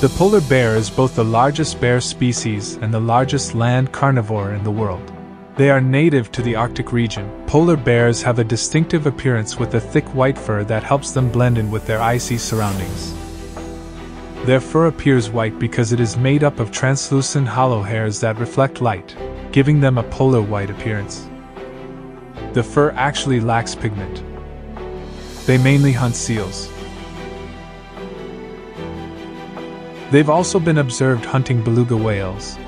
The polar bear is both the largest bear species and the largest land carnivore in the world. They are native to the Arctic region. Polar bears have a distinctive appearance with a thick white fur that helps them blend in with their icy surroundings. Their fur appears white because it is made up of translucent hollow hairs that reflect light, giving them a polar white appearance. The fur actually lacks pigment. They mainly hunt seals. They've also been observed hunting beluga whales.